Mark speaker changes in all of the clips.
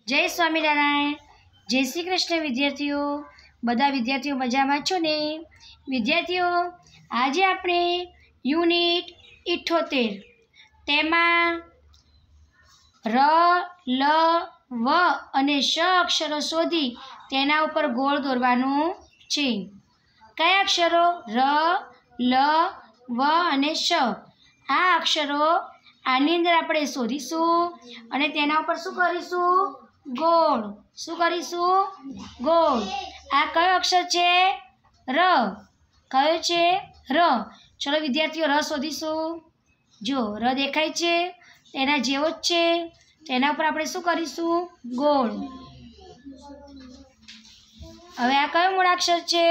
Speaker 1: જય સ્વામિનારાયણ, જય શ્રી કૃષ્ણ વિદ્યાર્થીઓ। બધા વિદ્યાર્થીઓ મજામાં છો ને? વિદ્યાર્થીઓ, આજે આપણે યુનિટ 78 તેમાં ર, લ, વ અને શ અક્ષરો શોધી તેના ઉપર ગોળ દોરવાનું છે। કયા અક્ષરો? ર, લ, વ અને શ। આ અક્ષરો આની અંદર આપણે શોધીશું અને તેના ઉપર શું કરીશું? ગોળ। શું કરીશું? ગોળ। આ કયો અક્ષર છે? ર। કયો છે? ર। ચલો વિદ્યાર્થીઓ, ર શોધીશું। જો ર દેખાય છે, તેના જેવો જ છે, તેના ઉપર આપણે શું કરીશું? ગોળ। હવે આ કયો મૂળાક્ષર છે?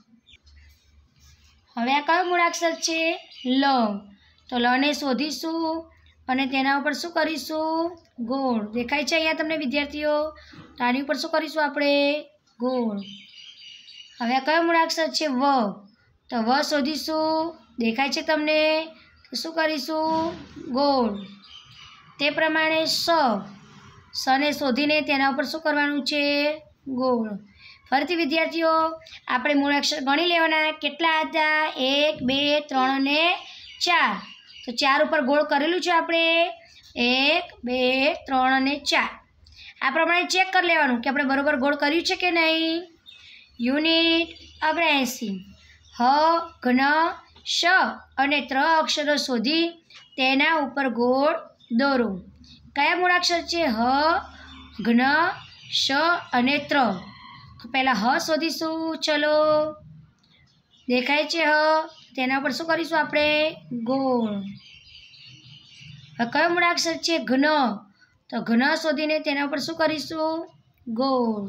Speaker 1: લ। તો લ ને શોધીશું અને તેના ઉપર શું કરીશું? ગોળ। દેખાય છે અહીંયા તમને વિદ્યાર્થીઓ? તો આની ઉપર શું કરીશું આપણે? ગોળ। હવે આ કયો મૂળાક્ષર છે? વ। તો વ શોધીશું। દેખાય છે તમને? તો શું કરીશું? ગોળ। તે પ્રમાણે સ। સને શોધીને તેના ઉપર શું કરવાનું છે? ગોળ। ફરીથી વિદ્યાર્થીઓ, આપણે મૂળાક્ષર ગણી લેવાના। કેટલા હતા? 1, 2, 3 અને 4। તો 4 ઉપર ગોળ કરેલું છે આપણે। 1, 2, 3 અને 4। આ પ્રમાણે ચેક કરી લેવાનું કે આપણે બરોબર ગોળ કર્યું છે કે નહીં। યુનિટ 79 હ, ઘન, શ અને ત્ર અક્ષરો શોધી તેના ઉપર ગોળ દોરો। કયા મૂળાક્ષર છે? હ, ઘન, શ અને ત્ર। તો પહેલાં હ શોધીશું। ચલો, દેખાય છે હ, તેના પર શું કરીશું આપણે? ગોળ। હવે કયો મૂળાક્ષર છે? ઘન। તો ઘન શોધીને તેના ઉપર શું કરીશું? ગોળ।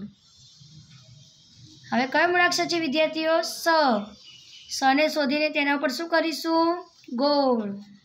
Speaker 1: હવે કયો મૂળાક્ષર છે વિદ્યાર્થીઓ? સ। સને શોધીને તેના ઉપર શું કરીશું? ગોળ।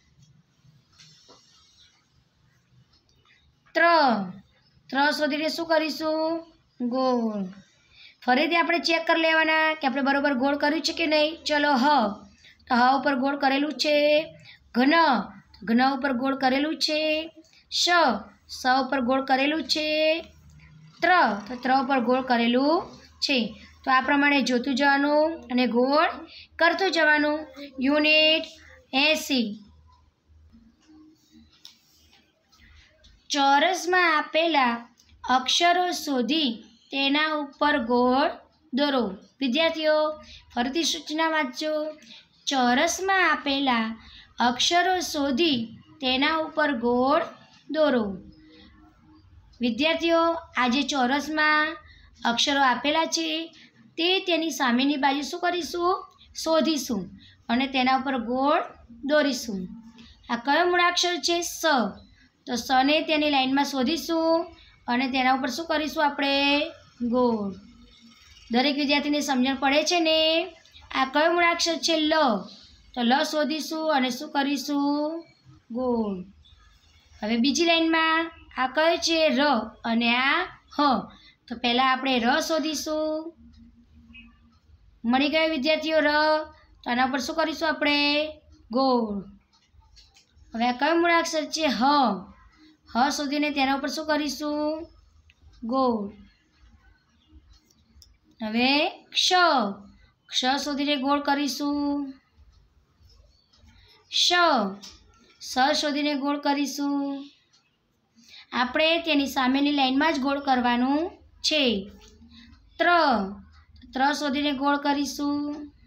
Speaker 1: ત્ર। ત્ર શોધીને શું કરીશું? ગોળ। ફરીથી આપણે ચેક કરી લેવાના કે આપણે બરોબર ગોળ કર્યું છે કે નહીં। ચલો હ, તો હ ઉપર ગોળ કરેલું છે। ઘન, ઘન ઉપર ગોળ કરેલું છે। શ, સ ઉપર ગોળ કરેલું છે। ત્ર, તો ત્ર ઉપર ગોળ કરેલું છે। તો આ પ્રમાણે જોતું જવાનું અને ગોળ કરતું જવાનું। યુનિટ 80 ચોરસમાં આપેલા અક્ષરો શોધી તેના ઉપર ગોળ દોરો। વિદ્યાર્થીઓ, ફરીથી સૂચના વાંચજો। ચોરસમાં આપેલા અક્ષરો શોધી તેના ઉપર ગોળ દોરો। વિદ્યાર્થીઓ, આ જે ચોરસમાં અક્ષરો આપેલા છે તે તેની સામેની બાજુ શું કરીશું? શોધીશું અને તેના ઉપર ગોળ દોરીશું। આ કયો મૂળાક્ષર છે? સ। તો સને તેની લાઈનમાં શોધીશું અને તેના ઉપર શું કરીશું આપણે? ગોળ। દરેક વિદ્યાર્થીને સમજણ પડે છે ને? આ કયો મૂળાક્ષર છે? લ। તો લ શોધીશું અને શું કરીશું? ગોળ। હવે બીજી લાઈનમાં આ કયો છે? ર અને આ હ। તો પહેલાં આપણે ર શોધીશું। મળી ગયો વિદ્યાર્થીઓ ર। તો આના પર શું કરીશું આપણે? ગોળ। હવે આ કયો મૂળાક્ષર છે? હ। હ શોધીને તેના ઉપર શું કરીશું? ગોળ। હવે ક્ષ। ક્ષ શોધીને ગોળ કરીશું। શ। સ શોધીને ગોળ કરીશું। આપણે તેની સામેની લાઈનમાં જ ગોળ કરવાનું છે। ત્ર। ત્ર શોધીને ગોળ કરીશું।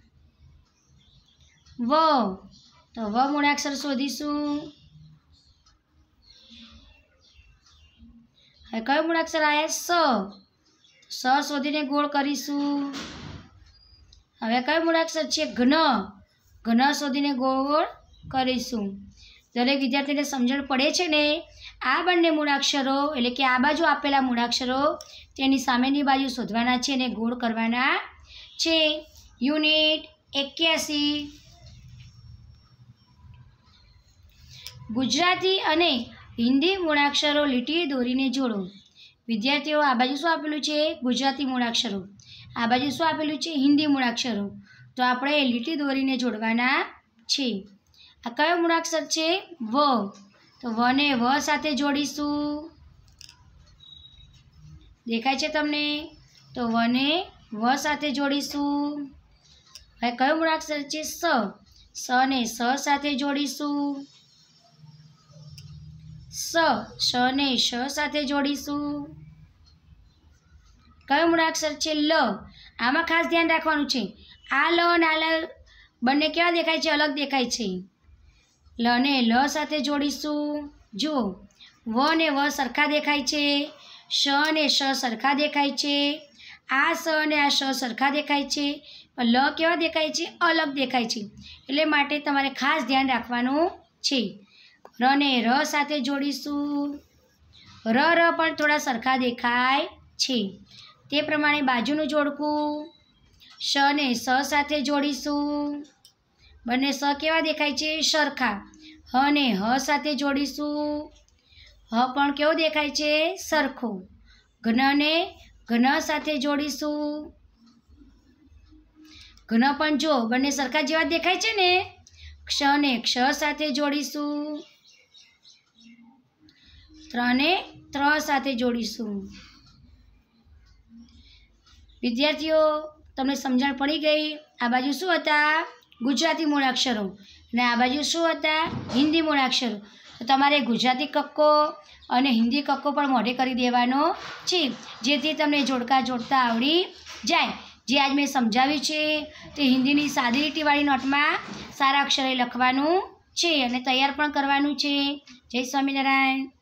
Speaker 1: વ। તો વ મૂળાક્ષર શોધીશું। હવે કયો મૂળાક્ષર આવ્યા? સ। સ શોધીને ગોળ કરીશું। હવે કયો મૂળાક્ષર છે? ઘન। ઘન શોધીને ગોળ કરીશું। દરેક વિદ્યાર્થીને સમજણ પડે છે ને? આ બંને મૂળાક્ષરો એટલે કે આ બાજુ આપેલા મૂળાક્ષરો તેની સામેની બાજુ શોધવાના છે અને ગોળ કરવાના છે। યુનિટ 81 ગુજરાતી અને હિન્દી મૂળાક્ષરો લીટી દોરીને જોડો। વિદ્યાર્થીઓ, આ બાજુ શું આપેલું છે? ગુજરાતી મૂળાક્ષરો। આ બાજુ શું આપેલું છે? હિન્દી મૂળાક્ષરો। તો આપણે લીટી દોરીને જોડવાના છે। આ કયો મૂળાક્ષર છે? વ। તો વને વ સાથે જોડીશું। દેખાય છે તમને? તો વને વ સાથે જોડીશું. હવે કયો મૂળાક્ષર છે? સ. સને સ સાથે જોડીશું. શને શ સાથે જોડીશું. કયો મૂળાક્ષર છે? લ. આમાં ખાસ ધ્યાન રાખવાનું છે, આ લ અને આ લ બંને કેવા દેખાય છે? અલગ દેખાય છે. લને લ સાથે જોડીશું. જુઓ, વ ને વ સરખા દેખાય છે, શ ને શ સરખા દેખાય છે, આ સ અને આ શ સરખા દેખાય છે, પણ લ કેવા દેખાય છે? અલગ દેખાય છે. એટલે માટે તમારે ખાસ ધ્યાન રાખવાનું છે. રને ર સાથે જોડીશું. ર પણ થોડા સરખા દેખાય છે. તે પ્રમાણે બાજુનું જોડકું. શ ને સ સાથે જોડીશું. બંને સ કેવા દેખાય છે? સરખા. હ ને હ સાથે જોડીશું. હ પણ કેવો દેખાય છે? સરખો. ઘન ને ઘન સાથે જોડીશું. ઘન પણ જો બંને સરખા જેવા દેખાય છે ને. ક્ષ ને ક્ષ સાથે જોડીશું. ત્રને ત્ર સાથે જોડીશું. વિદ્યાર્થીઓ, તમને સમજણ પડી ગઈ? આ બાજુ શું હતા? ગુજરાતી મૂળાક્ષરો, અને આ બાજુ શું હતા? હિન્દી મૂળાક્ષરો. તો તમારે ગુજરાતી કક્કો અને હિન્દી કક્કો પણ મોઢે કરી દેવાનો છે, જેથી તમને જોડકા જોડતા આવડી જાય. જે આજ મેં સમજાવ્યું છે તે હિન્દીની સાદી લીટીવાળી નોટમાં સારા અક્ષરે લખવાનું છે અને તૈયાર પણ કરવાનું છે. જય સ્વામિનારાયણ.